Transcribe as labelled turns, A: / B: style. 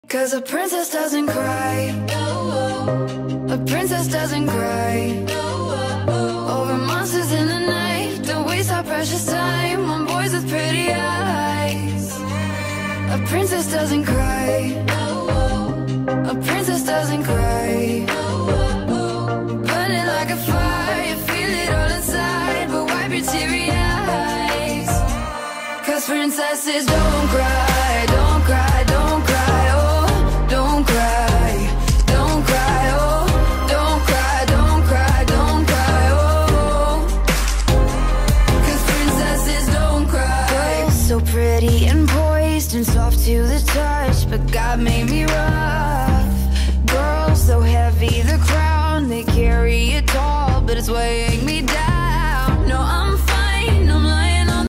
A: 'Cause a princess doesn't cry. A princess doesn't cry over monsters in the night. Don't waste our precious time on boys with pretty eyes. A princess doesn't cry. A princess doesn't cry. Burning like a fire, you feel it all inside, but wipe your teary eyes. 'Cause princesses don't cry, don't cry, don't cry, oh, don't cry, don't cry, oh, don't cry, don't cry, don't cry, oh. 'Cause princesses don't cry. So pretty and poised and soft to the touch, but God made me rough. Girls so heavy, the crown they carry it tall, but it's weighing